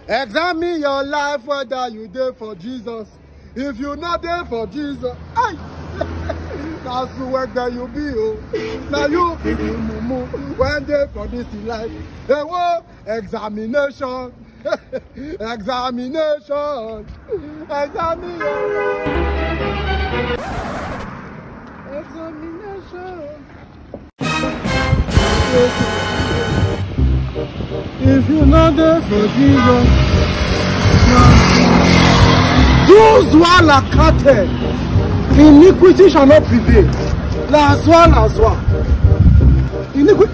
Examine your life whether you there for Jesus. If you not there for Jesus, that's the work that you be. Oh. Now you be the mumu when there for this in life. They want examination, examination, examine your life. Examination. If you're not there for Jesus, those who are carted, iniquity shall not prevail. Last one. Iniquity.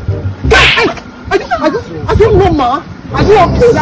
I don't know, ma. I don't okay.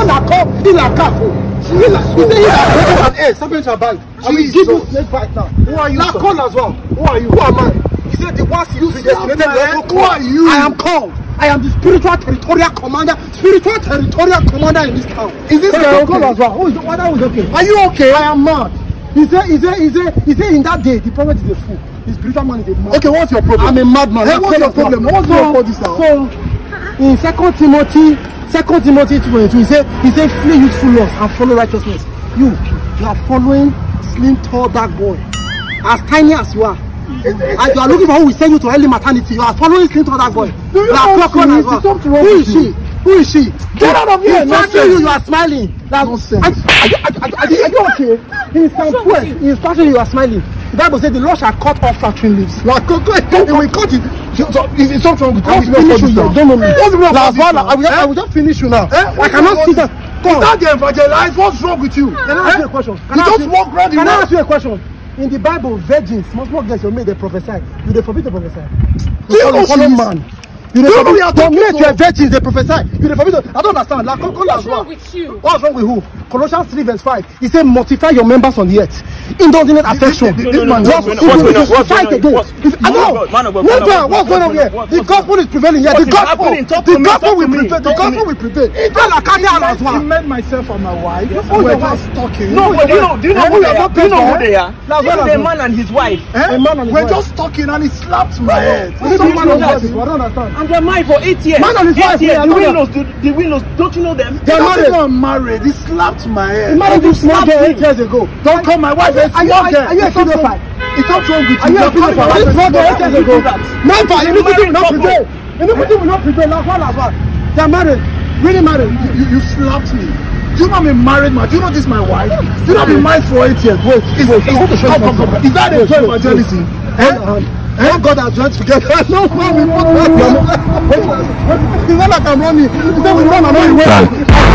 He said, something shall bite. I will give you snake bite now. Who are you? Lacon as well. Who are you? Who am I? He said, the ones you predestinated. Who are you? I am called. I am the spiritual territorial commander in this town. Is this guy okay? As well? Who is okay? Are you okay? I am mad. He said in that day, the prophet is a fool. The spiritual man is a man. Okay, what's your problem? I'm a madman. Hey, what's your problem? What's your problem? So, in 2 Timothy 2:22, he said, flee youthful lusts and follow righteousness. You are following slim, tall, dark boy. As tiny as you are. And you are looking for who will send you to early maternity. You are following slim, tall, dark boy. Who is she? Get out of here! You are smiling. That's nonsense. Are you okay? In Psalm 12, in instruction you are smiling. The Bible says the Lord shall cut off flattering lips. He will cut it. It's something wrong with you. Don't know me. I will just finish you now. I cannot see that. Is that the evangelize? What's wrong with you? Can I ask you a question? You just walk around the world. Can I ask you a question? In the Bible, virgins must not get your mate, they prophesy. Do they forbid to prophesy? Do you know she man? You know we are talking to your virgins, they prophesy. You they forbid to, I don't understand. Like, what's wrong with you? What's wrong with who? Colossians 3:5. He said, multiply your members on the earth. Indulgent affection. Fight again. I don't know. What's going on here? The gospel is prevailing here. The gospel will prevail. The gospel will prevail. I met myself and my wife. We're just talking. No, but do you know who they are? This is a man and his wife. We're just talking and he slapped my head. I don't understand. And they're married for 8 years. Man and his wife. The Windows, don't you know them? They're not even married. He slapped my head. He married this small girl 8 years ago. Don't call my wife a small girl. Are you a pedophile? It's not wrong with you. Are you a pedophile? This small girl 8 years ago. Never. Iniquity will not prevail. Iniquity will not prevail. They're married. Really married. You slapped me. Do you know I'm a married man? Do you know this is my wife? Do you know I've been married for 8 years? Wait. Is that a true evangelism? Thank God I joined together. No, man, we put that. It's not like I'm running. He said we run and we win.